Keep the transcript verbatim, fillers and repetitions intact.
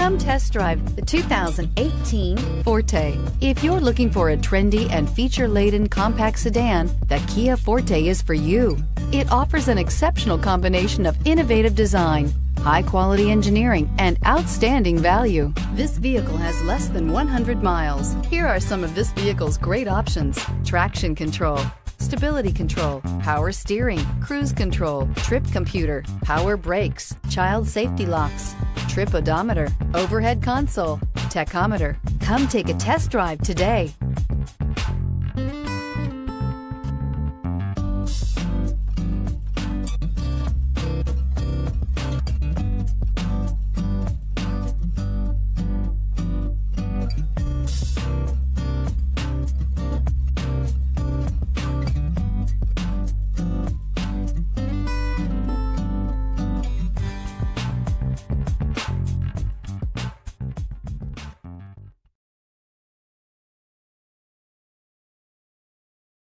Come test drive the two thousand eighteen Forte. If you're looking for a trendy and feature-laden compact sedan, the Kia Forte is for you. It offers an exceptional combination of innovative design, high-quality engineering, and outstanding value. This vehicle has less than one hundred miles. Here are some of this vehicle's great options: traction control, stability control, power steering, cruise control, trip computer, power brakes, child safety locks, trip odometer, overhead console, tachometer. Come take a test drive today.